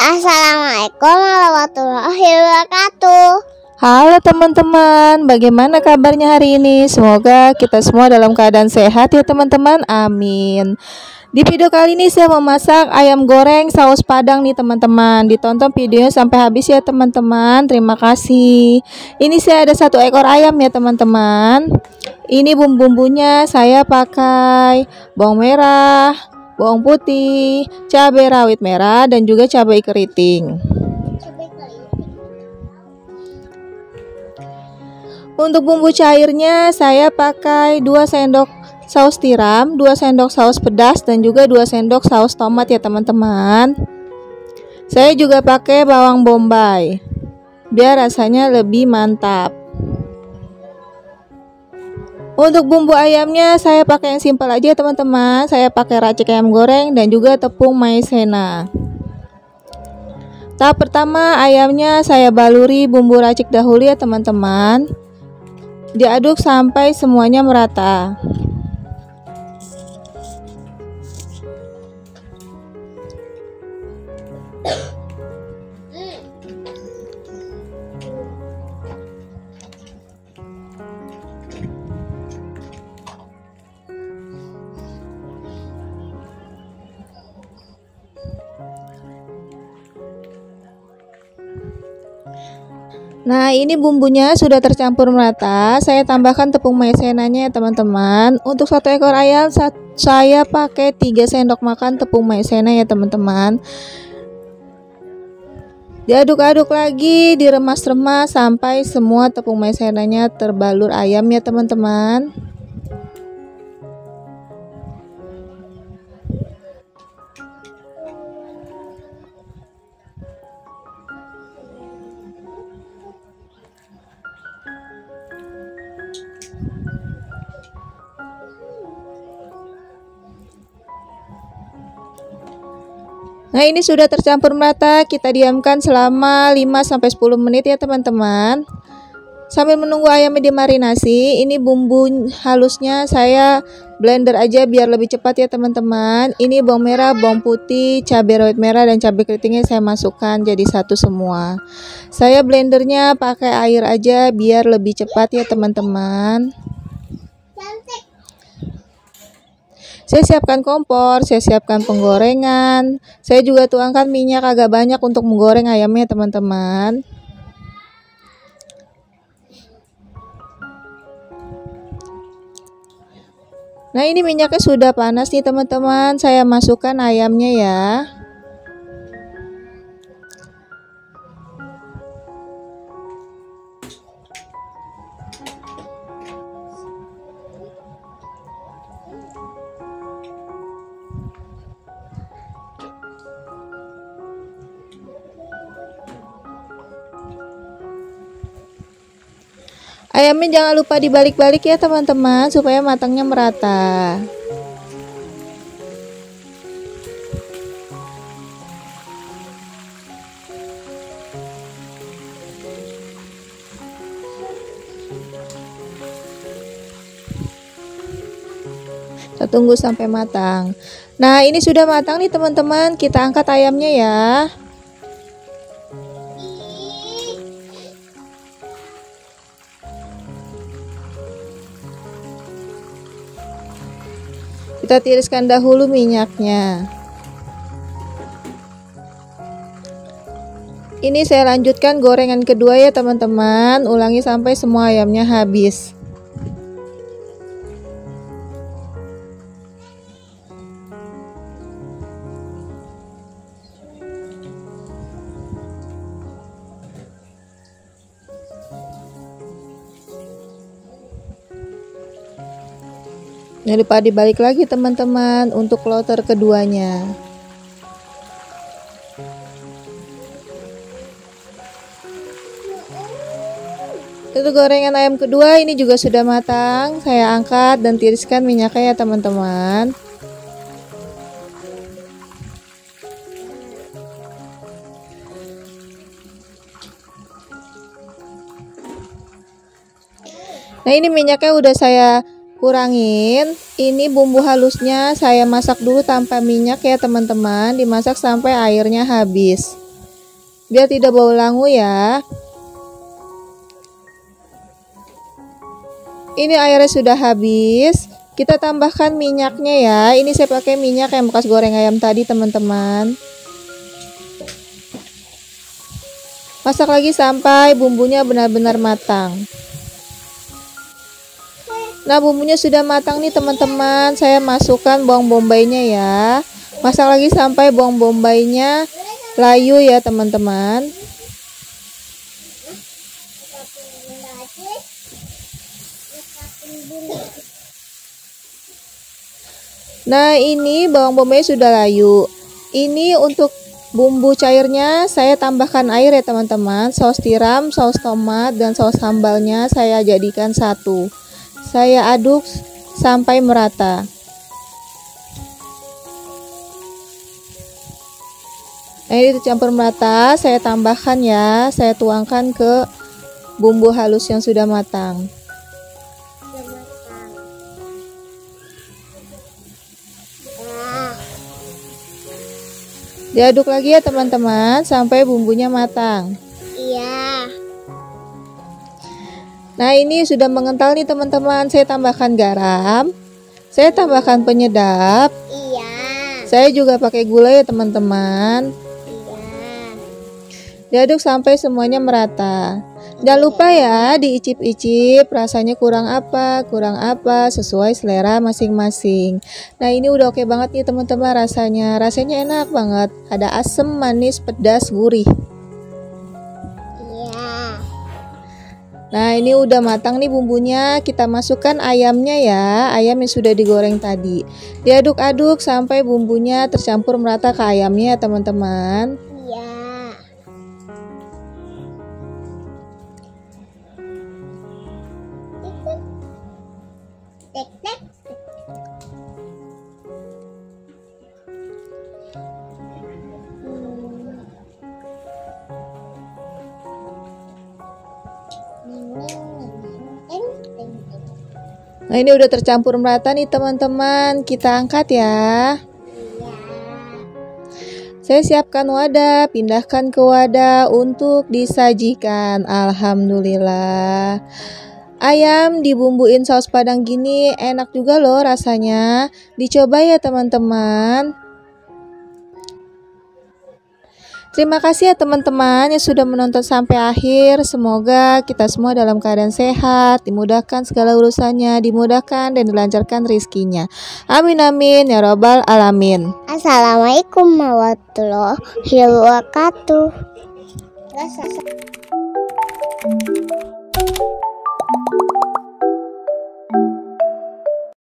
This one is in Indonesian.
Assalamualaikum warahmatullahi wabarakatuh. Halo teman-teman, bagaimana kabarnya hari ini? Semoga kita semua dalam keadaan sehat ya teman-teman, amin. Di video kali ini saya memasak ayam goreng saus padang nih teman-teman. Ditonton videonya sampai habis ya teman-teman, terima kasih. Ini saya ada 1 ekor ayam ya teman-teman. Ini bumbu-bumbunya saya pakai bawang merah, bawang putih, cabai rawit merah, dan juga cabai keriting. Untuk bumbu cairnya saya pakai 2 sendok saus tiram, 2 sendok saus pedas, dan juga 2 sendok saus tomat ya teman-teman. Saya juga pakai bawang bombay biar rasanya lebih mantap. Untuk bumbu ayamnya saya pakai yang simpel aja teman-teman. Saya pakai racik ayam goreng dan juga tepung maizena. Tahap pertama, ayamnya saya baluri bumbu racik dahulu ya teman-teman. Diaduk sampai semuanya merata. Nah, ini bumbunya sudah tercampur merata. Saya tambahkan tepung maizenanya ya teman-teman. Untuk 1 ekor ayam saya pakai 3 sendok makan tepung maizena ya teman-teman. Diaduk-aduk lagi, diremas-remas sampai semua tepung maizenanya terbalur ayam ya teman-teman. Nah, ini sudah tercampur merata, kita diamkan selama 5-10 menit ya teman-teman. Sambil menunggu ayamnya dimarinasi, ini bumbu halusnya saya blender aja biar lebih cepat ya teman-teman. Ini bawang merah, bawang putih, cabai rawit merah, dan cabai keritingnya saya masukkan jadi satu semua. Saya blendernya pakai air aja biar lebih cepat ya teman-teman. Saya siapkan kompor, saya siapkan penggorengan. Saya juga tuangkan minyak agak banyak untuk menggoreng ayamnya teman-teman. Nah, ini minyaknya sudah panas nih teman-teman. Saya masukkan ayamnya ya. Ayamnya jangan lupa dibalik-balik ya teman-teman supaya matangnya merata. Kita tunggu sampai matang. Nah, ini sudah matang nih teman-teman. Kita angkat ayamnya ya. Kita tiriskan dahulu minyaknya. Ini saya lanjutkan gorengan kedua ya teman-teman. Ulangi sampai semua ayamnya habis. Jangan lupa dibalik lagi teman-teman untuk kloter keduanya. Untuk gorengan ayam kedua ini juga sudah matang. Saya angkat dan tiriskan minyaknya ya teman-teman. Nah, ini minyaknya udah saya kurangin. Ini bumbu halusnya saya masak dulu tanpa minyak ya teman-teman, dimasak sampai airnya habis. biar tidak bau langu ya. Ini airnya sudah habis. Kita tambahkan minyaknya ya. Ini saya pakai minyak yang bekas goreng ayam tadi teman-teman. Masak lagi sampai bumbunya benar-benar matang. Nah, bumbunya sudah matang nih teman-teman. Saya masukkan bawang bombaynya ya. Masak lagi sampai bawang bombaynya layu ya teman-teman. Nah, ini bawang bombay sudah layu. Ini untuk bumbu cairnya saya tambahkan air ya teman-teman. Saus tiram, saus tomat, dan saus sambalnya saya jadikan satu. Saya aduk sampai merata. Nah, ini dicampur merata, saya tambahkan ya. Saya tuangkan ke bumbu halus yang sudah matang. Diaduk lagi ya teman-teman sampai bumbunya matang. Iya. Nah, ini sudah mengental nih teman-teman. Saya tambahkan garam. Saya tambahkan penyedap. Iya. Saya juga pakai gula ya teman-teman. Iya. Diaduk sampai semuanya merata. Jangan lupa ya diicip-icip rasanya kurang apa sesuai selera masing-masing. Nah, ini udah oke banget nih teman-teman rasanya. Rasanya enak banget. Ada asam, manis, pedas, gurih. Iya. Nah, ini udah matang nih bumbunya. Kita masukkan ayamnya ya. Ayam yang sudah digoreng tadi. Diaduk-aduk sampai bumbunya tercampur merata ke ayamnya teman-teman. Iya. Tek-tek. Nah, ini udah tercampur merata nih teman-teman. Kita angkat ya. Saya siapkan wadah, pindahkan ke wadah untuk disajikan. Alhamdulillah. Ayam dibumbuin saus padang gini enak juga loh rasanya. Dicoba ya teman-teman. Terima kasih ya teman-teman yang sudah menonton sampai akhir. Semoga kita semua dalam keadaan sehat, dimudahkan segala urusannya, dimudahkan dan dilancarkan rezekinya. Amin amin ya robbal alamin. Assalamualaikum warahmatullahi wabarakatuh.